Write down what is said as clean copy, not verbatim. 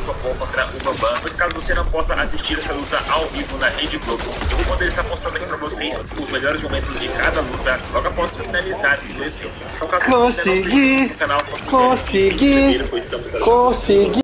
Popó contra o Bambam. Mas caso você não possa assistir essa luta ao vivo na Rede Globo, eu vou poder estar postando aqui pra vocês os melhores momentos de cada luta logo após finalizar o evento. Então, caso você ainda não seja inscrito no canal, consegui.